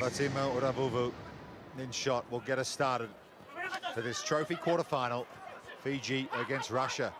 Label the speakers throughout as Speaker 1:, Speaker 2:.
Speaker 1: Fatima Uravuvu in shot will get us started for this trophy quarterfinal. Fiji against Russia.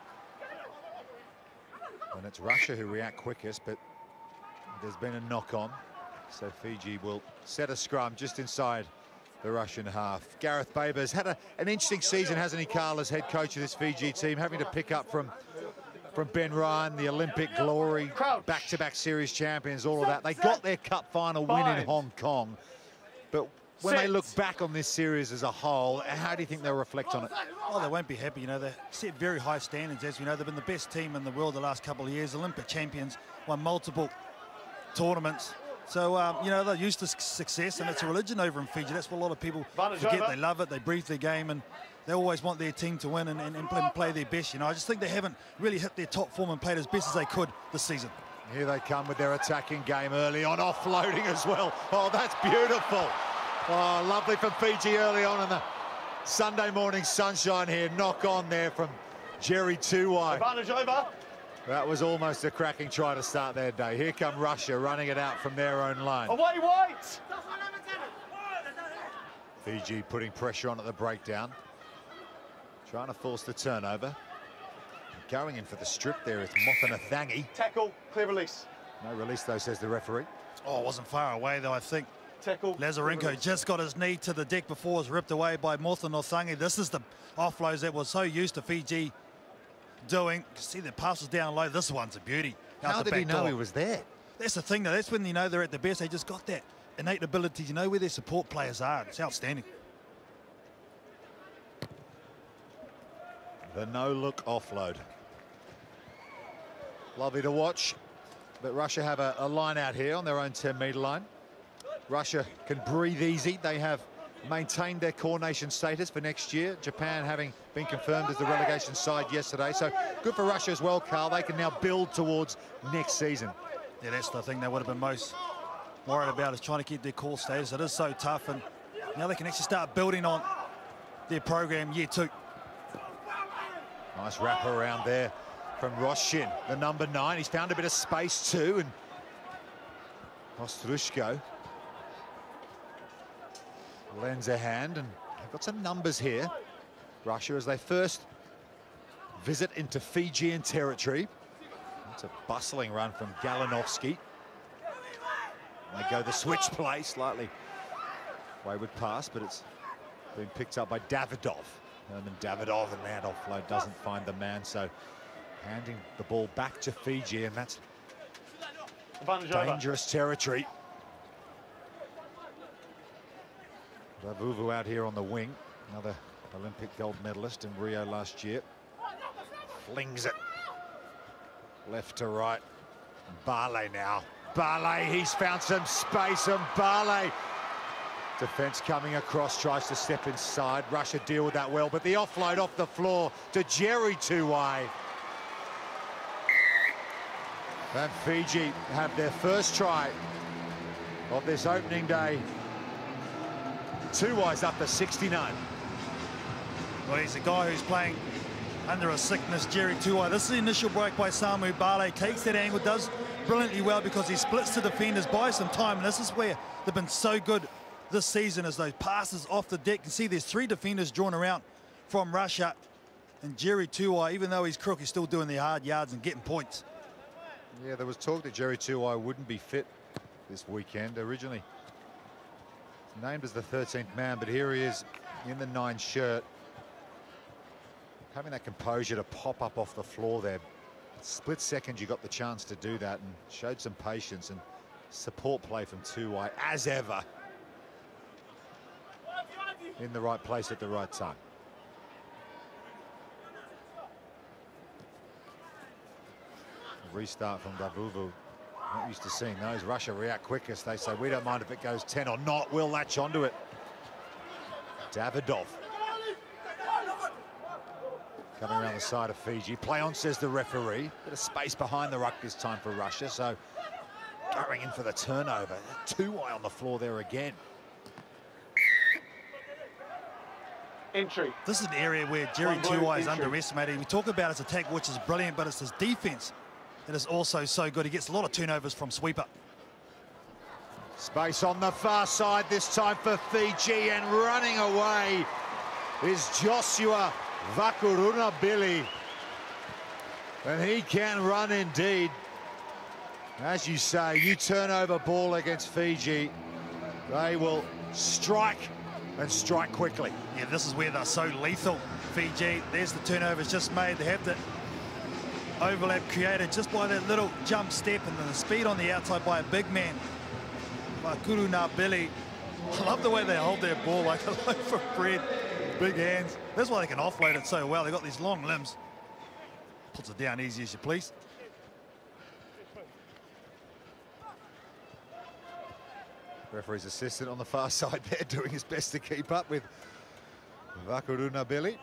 Speaker 1: And it's Russia who react quickest, but there's been a knock-on. So Fiji will set a scrum just inside the Russian half. Gareth Baber's had an interesting season, hasn't he, Carl, as head coach of this Fiji team, having to pick up from Ben Ryan, the Olympic glory, back-to-back series champions, all of that. They got their cup final win in Hong Kong. But when they look back on this series as a whole, how do you think they'll reflect on it?
Speaker 2: Oh, they won't be happy. You know, they set very high standards. As we know, they've been the best team in the world the last couple of years. Olympic champions, won multiple tournaments. So, you know, they're used to success, and it's a religion over in Fiji. That's what a lot of people forget. They love it. They breathe their game, and they always want their team to win and play their best. You know, I just think they haven't really hit their top form and played as best as they could this season.
Speaker 1: Here they come with their attacking game early on, offloading as well. Oh, that's beautiful. Oh, lovely from Fiji early on in the Sunday morning sunshine here. Knock on there from Jerry Tuwai.
Speaker 3: Advantage over.
Speaker 1: That was almost a cracking try to start their day. Here come Russia running it out from their own line.
Speaker 3: Away, White!
Speaker 1: Fiji putting pressure on at the breakdown. Trying to force the turnover. Going in for the strip there is Mofanathangi.
Speaker 3: Tackle, clear release.
Speaker 1: No release though, says the referee.
Speaker 2: Oh, it wasn't far away though, I think.
Speaker 3: Tackle.
Speaker 2: Lazarenko just got his knee to the deck before it was ripped away by Mofanathangi. This is the offloads that we're so used to Fiji doing. See the passes down low. This one's a beauty.
Speaker 1: How did he know he was there?
Speaker 2: That's the thing though. That's when you know they're at the best. They just got that innate ability. You know where their support players are. It's outstanding.
Speaker 1: The no-look offload. Lovely to watch. But Russia have a line out here on their own 10-metre line. Russia can breathe easy. They have maintained their core nation status for next year. Japan having been confirmed as the relegation side yesterday. So good for Russia as well, Carl. They can now build towards next season.
Speaker 2: Yeah, that's the thing they would have been most worried about, is trying to keep their core status. It is so tough, and now they can actually start building on their program year 2.
Speaker 1: Nice wrap around there from Roshin, the number 9. He's found a bit of space too, and Ostrushko lends a hand, and they've got some numbers here. Russia, as they first visit into Fijian territory. It's a bustling run from Galinovsky. And they go the switch play, slightly wayward pass, but it's been picked up by Davidov. Herman Davidov, and that offload doesn't find the man, so handing the ball back to Fiji, and that's dangerous territory. Ravuvu out here on the wing, another Olympic gold medalist in Rio last year. Flings it left to right. Barley now. Barley, he's found some space, and Barley. Defence coming across, tries to step inside. Russia deal with that well, but the offload off the floor to Jerry Tuwai. And Fiji have their first try of this opening day. Tuwai's up to 69.
Speaker 2: Well, he's a guy who's playing under a sickness, Jerry Tuwai. This is the initial break by Samu Barley. Takes that angle, does brilliantly well because he splits the defenders, buys some time, and this is where they've been so good this season, as those passes off the deck. You can see there's 3 defenders drawn around from Russia, and Jerry Tuwai, even though he's crook, he's still doing the hard yards and getting points.
Speaker 1: Yeah, there was talk that Jerry Tuwai wouldn't be fit this weekend. Originally named as the 13th man, but here he is in the 9 shirt, having that composure to pop up off the floor there. Split second you got the chance to do that, and showed some patience and support play from Tuwai as ever. In the right place at the right time. Restart from Davuvu. Not used to seeing those. Russia react quickest. They say, we don't mind if it goes 10 or not. We'll latch onto it. Davidov. Coming around the side of Fiji. Play on, says the referee. Bit of space behind the ruck this time for Russia. So going in for the turnover. Tuwai on the floor there again.
Speaker 3: Entry.
Speaker 2: This is an area where Jerry Tuwai is underestimated. We talk about his attack, which is brilliant, but it's his defense that is also so good. He gets a lot of turnovers from sweeper.
Speaker 1: Space on the far side this time for Fiji, and running away is Joshua Vakurunabili. And he can run indeed. As you say, you turn over ball against Fiji, they will strike and strike quickly.
Speaker 2: Yeah, this is where they're so lethal. Fiji, there's the turnovers just made. They have the overlap created just by that little jump step, and then the speed on the outside by a big man. Vakurunabili. I love the way they hold their ball like a loaf of bread. Big hands. That's why they can offload it so well. They've got these long limbs. Puts it down easy as you please.
Speaker 1: Referee's assistant on the far side there doing his best to keep up with Vakurunabili.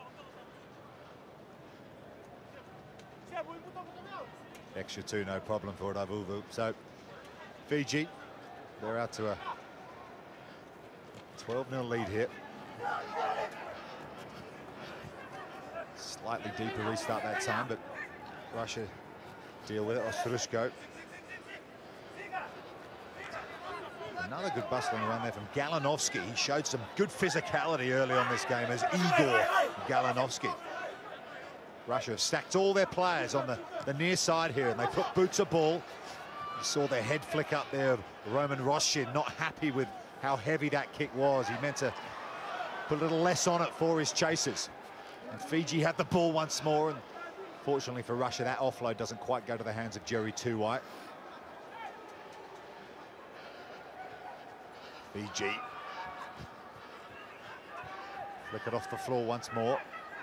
Speaker 1: Extra 2, no problem for Davuvu. So Fiji, they're out to a 12-0 lead here. Slightly deeper restart that time, but Russia deal with it. Ostrushko. Another good bustling run there from Galinovsky. He showed some good physicality early on this game as Igor Galinovsky. Russia have stacked all their players on the near side here, and they put boots of ball. You saw their head flick up there. Roman Roshin not happy with how heavy that kick was. He meant to put a little less on it for his chasers. And Fiji had the ball once more, and fortunately for Russia, that offload doesn't quite go to the hands of Jerry Tuwai. Fiji. Flick it off the floor once more.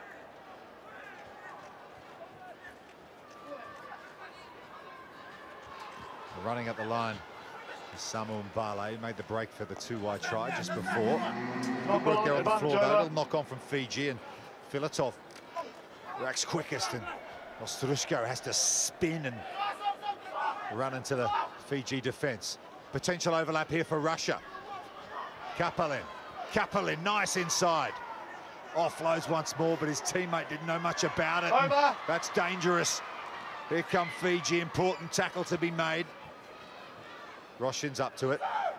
Speaker 1: Running up the line, Samu Mbale made the break for the Tuwai try just before. Good work there on the floor though, a little knock on from Fiji, and Filatov reacts quickest, and Ostrushko has to spin and run into the Fiji defence. Potential overlap here for Russia. Kapalin, nice inside. Offloads once more, but his teammate didn't know much about it. That's dangerous. Here come Fiji, important tackle to be made. Roshin's up to it.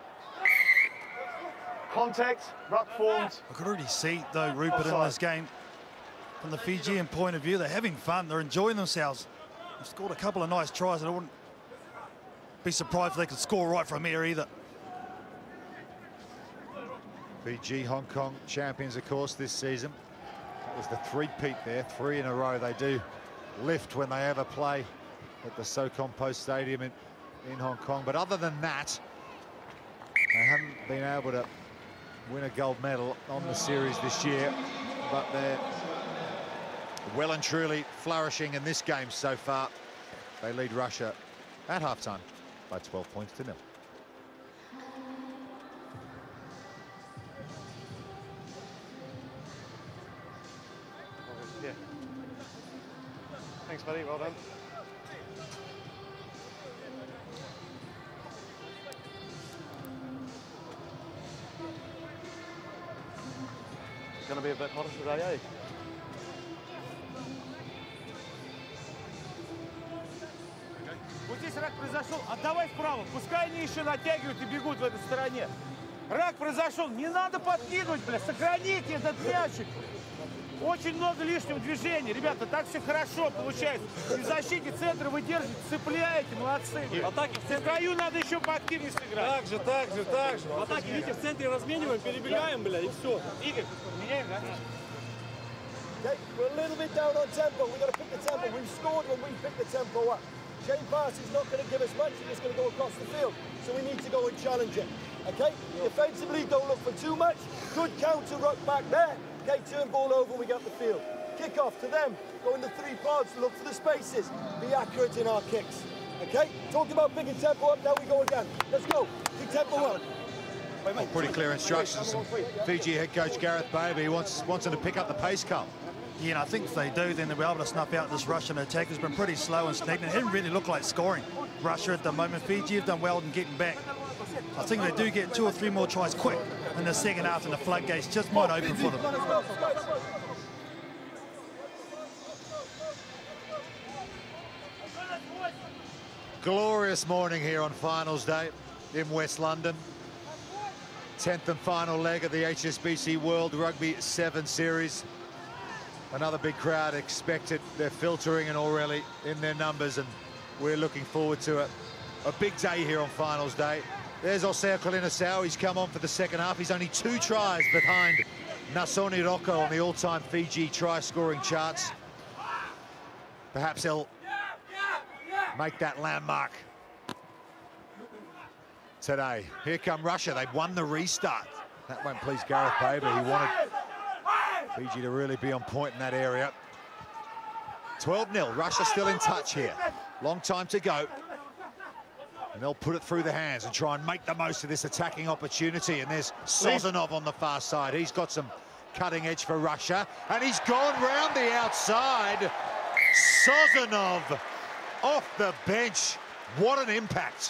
Speaker 3: Contact, ruck formed.
Speaker 2: I could already see, though, Rupert, in this game, from the Fijian point of view, they're having fun, they're enjoying themselves. They've scored a couple of nice tries, and I wouldn't be surprised if they could score right from here either.
Speaker 1: Fiji, Hong Kong champions, of course, this season. That was the three-peat there, 3 in a row. They do lift when they ever play at the Sokompo Stadium in Hong Kong. But other than that, they haven't been able to win a gold medal on the series this year. But they're well and truly flourishing in this game so far. They lead Russia at halftime by 12 points to 0.
Speaker 3: Yeah. Thanks, buddy. Well done. It's going to be a bit hotter today, eh?
Speaker 4: Вот здесь рак произошел, отдавай вправо, пускай они еще натягивают и бегут в этой стороне. Рак произошел, не надо подкидывать, бля, сохраните этот мячик. Очень много лишнего движения, ребята, так все хорошо получается. И в защите центра вы держите, цепляете, молодцы. В атаке в краю надо еще поактивнее сыграть. Так же. В атаке, видите, в центре размениваем, перебегаем, бля, и все. Игорь, меняем, да?
Speaker 5: Okay, we're a little bit down on tempo. We've got to pick the tempo. We've scored when we pick the tempo up. Shane Pass is not going to give us much. He's just going to go across the field. So we need to go and challenge it. Okay? Defensively, don't look for too much. Good counter ruck back there. Okay, turn ball over, we got the field. Kick off to them. Go in the 3 pods, look for the spaces. Be accurate in our kicks. Okay? Talked about picking tempo up, now we go again. Let's go. Pick tempo up.
Speaker 1: Well, pretty clear instructions from Fiji head coach Gareth Baby. He wants them to pick up the pace, Carl.
Speaker 2: Yeah, and I think if they do, then they'll be able to snuff out this Russian attack. It's been pretty slow and stagnant. It didn't really look like scoring. Russia at the moment. Fiji have done well in getting back. I think they do get 2 or 3 more tries quick in the second half, and the floodgates just might open for them.
Speaker 1: Glorious morning here on finals day in West London. 10th and final leg of the HSBC World Rugby 7 Series. Another big crowd expected. They're filtering and already in their numbers, and we're looking forward to a big day here on finals day. There's Osea Kolinasau. He's come on for the second half. He's only 2 tries behind Nasoni Rocco on the all-time Fiji try-scoring charts. Perhaps he'll make that landmark today. Here come Russia. They've won the restart. That won't please Gareth Baber. He wanted Fiji to really be on point in that area. 12-0. Russia still in touch here. Long time to go. And they'll put it through the hands and try and make the most of this attacking opportunity. And there's Sozonov on the far side. He's got some cutting edge for Russia. And he's gone round the outside. Sozonov off the bench. What an impact.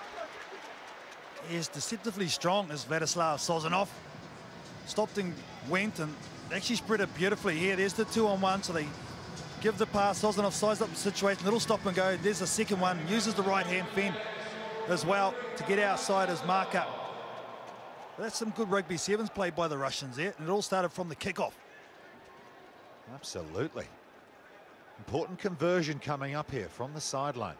Speaker 2: He is deceptively strong, as Vladislav Sozonov. Stopped and went and actually spread it beautifully here. There's the 2-on-1, so they give the pass. Sozonov sized up the situation, little stop and go. There's the second one, uses the right-hand fend as well to get outside his marker. But that's some good rugby sevens played by the Russians there, and it all started from the kickoff.
Speaker 1: Absolutely. Important conversion coming up here from the sideline.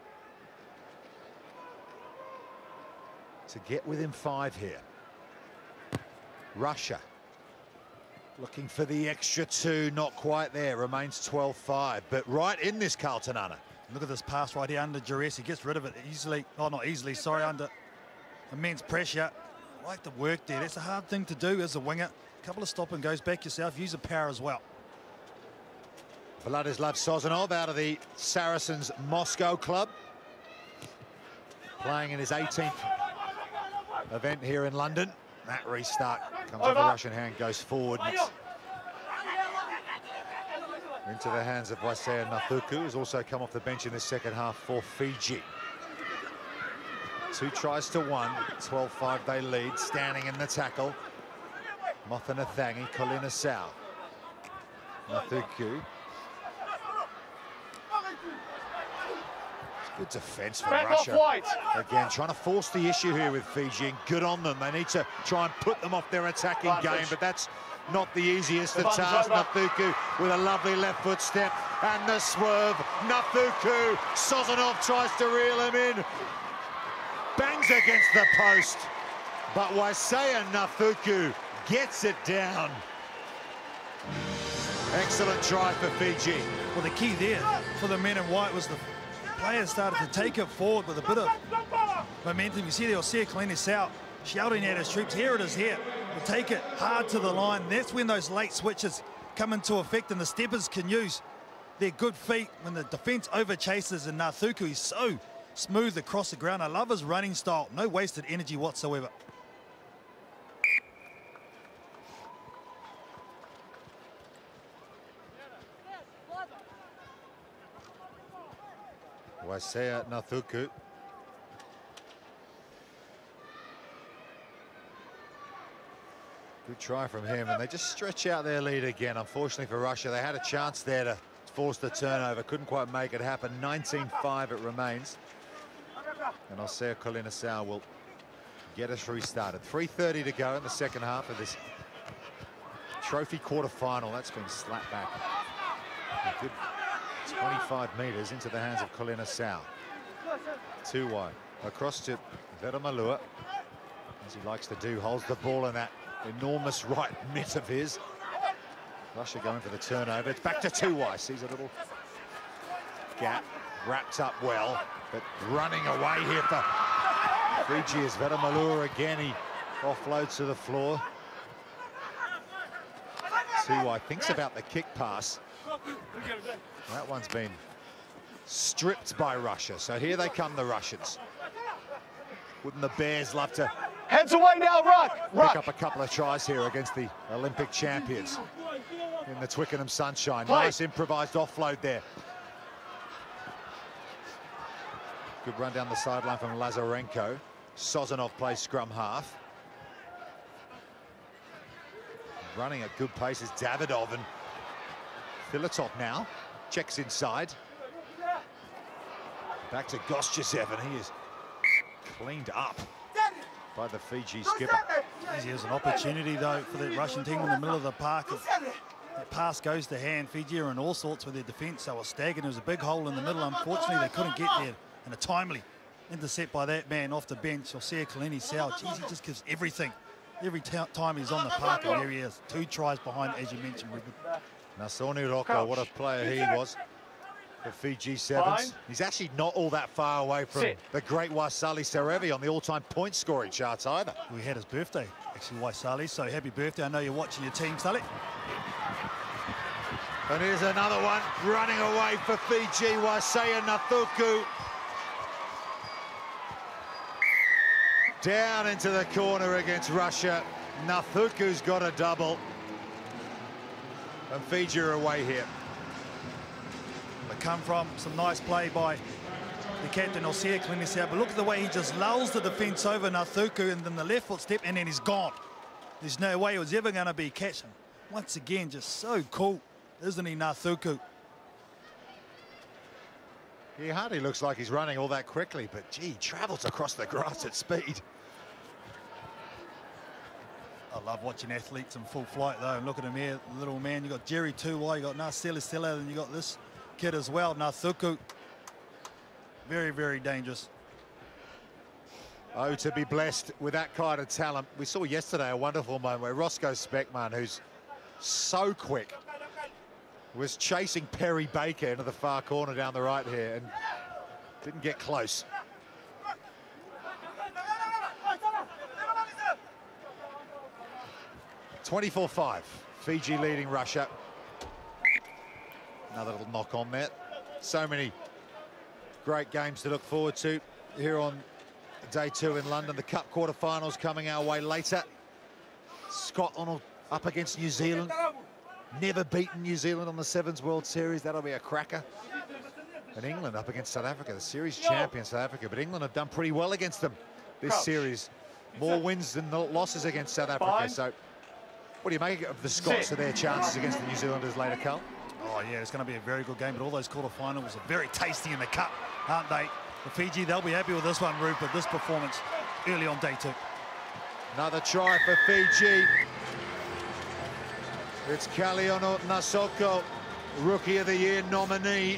Speaker 1: To get within 5 here. Russia looking for the extra 2, not quite there, remains 12-5, but right in this Carlton Anna.
Speaker 2: Look at this pass right here under duress. He gets rid of it easily. Oh, not easily, sorry, under immense pressure. I like the work there. That's a hard thing to do as a winger. A couple of stop and goes back yourself. Use the power as well.
Speaker 1: Vladislav Sozonov out of the Saracens Moscow club. Playing in his 18th event here in London. That restart comes off the Russian hand, goes forward. Into the hands of Waisea Nathuku, who's also come off the bench in the second half for Fiji. 2 tries to 1, 12-5 they lead, standing in the tackle. Mothanathangi, Kolinasau. Nathuku. Good defence from Russia. Again, trying to force the issue here with Fiji, and good on them. They need to try and put them off their attacking game, but that's not the easiest of tasks. Nathuku with a lovely left foot step, and the swerve. Nathuku, Sozonov tries to reel him in. Bangs against the post, but Waisea Nathuku gets it down. Excellent try for Fiji.
Speaker 2: Well, the key there for the men in white was the players started to take it forward with a bit of momentum. You see there, Osea Kolinasau shouting at his troops, here it is here. We'll take it hard to the line. That's when those late switches come into effect, and the steppers can use their good feet when the defence over chases, and Nathuku is so smooth across the ground. I love his running style. No wasted energy whatsoever.
Speaker 1: Waisea Nathuku. Good try from him, and they just stretch out their lead again. Unfortunately for Russia, they had a chance there to force the turnover. Couldn't quite make it happen. 19-5 it remains. And Osea Kolinasau will get us restarted. 3:30 to go in the second half of this trophy quarter-final. That's been slapped back. A good 25 metres into the hands of Kolinasau. 2 wide. Across to Veremalua, as he likes to do, holds the ball in that enormous right mitt of his. Russia going for the turnover. It's back to 2 wide. Sees a little gap. Wrapped up well, but running away here for Fiji is Veremalua again. He offloads to the floor. 2 wide. Thinks about the kick pass. That one's been stripped by Russia. So here they come, the Russians. Wouldn't the Bears love to
Speaker 3: Heads away now, Ruck!
Speaker 1: pick up a couple of tries here against the Olympic champions in the Twickenham sunshine?
Speaker 3: Play.
Speaker 1: Nice improvised offload there. Good run down the sideline from Lazarenko. Sozonov plays scrum half. Running at good pace is Davidov, and Filatov now checks inside. Back to Gostchesev, and he is cleaned up. by the Fiji skipper.
Speaker 2: There's an opportunity, though, for the Russian team in the middle of the park. That pass goes to hand. Fiji are in all sorts with their defence. They were staggered. There was a big hole in the middle. Unfortunately, they couldn't get there. And a timely intercept by that man off the bench, Osea Kalini Sao. Geez, he just gives everything. Every time he's on the park, and there he is. 2 tries behind, as you mentioned, Ruben.
Speaker 1: Nasoni Rocco, what a player he was for Fiji Sevens. He's actually not all that far away from the great Waisali Serevi on the all-time point scoring charts either.
Speaker 2: We had his birthday, actually, Waisali, so happy birthday. I know you're watching your team, Sally.
Speaker 1: And here's another one running away for Fiji, Waisea Nathuku. Down into the corner against Russia. Nathuku's got a double. And Fiji are away here.
Speaker 2: They come from some nice play by the captain, Osea Kalini Sao, but look at the way he just lulls the defence over Nathuku, and then the left foot step, and then he's gone. There's no way it was ever going to be catching. Once again, just so cool, isn't he, Nathuku?
Speaker 1: He hardly looks like he's running all that quickly, but gee, he travels across the grass at speed.
Speaker 2: I love watching athletes in full flight, though. And look at him here, little man. You got Jerry Tuwai, you got Nasela Stella, and you got this kid as well, Nathuku. Very, very dangerous.
Speaker 1: Oh, to be blessed with that kind of talent. We saw yesterday a wonderful moment where Roscoe Speckman, who's so quick, was chasing Perry Baker into the far corner down the right here and didn't get close. (24-5), Fiji leading Russia. Another little knock on there. So many great games to look forward to here on day 2 in London. The Cup quarterfinals coming our way later. Scotland up against New Zealand. Never beaten New Zealand on the Sevens World Series. That'll be a cracker. And England up against South Africa, the series champion South Africa. But England have done pretty well against them this series. More wins than losses against South Africa. So what do you make of the Scots and their chances against the New Zealanders later, Carl?
Speaker 2: Oh, yeah, it's going to be a very good game, but all those quarterfinals are very tasty in the Cup, aren't they? For Fiji, they'll be happy with this one, Rupert, this performance early on day 2.
Speaker 1: Another try for Fiji. It's Kaliono Nasoko, Rookie of the Year nominee.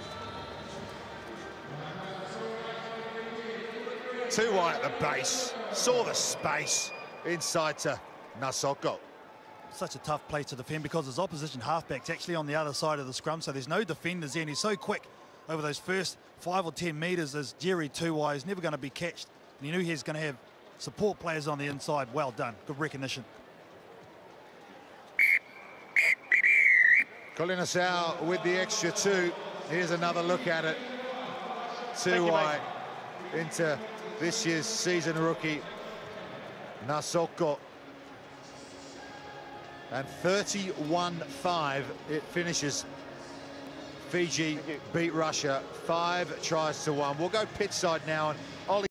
Speaker 1: Too wide at the base, saw the space inside to Nasoko.
Speaker 2: Such a tough place to defend because his opposition halfback's actually on the other side of the scrum, so there's no defenders there, and he's so quick over those first 5 or 10 metres as Jerry Tuwai is never going to be catched. And he knew he was going to have support players on the inside. Well done, good recognition.
Speaker 1: Kalini Sao with the extra 2. Here's another look at it. Tuwai into this year's season rookie, Nasoko. And 31-5 it finishes. Fiji beat Russia 5 tries to 1. We'll go pitch side now, and Ollie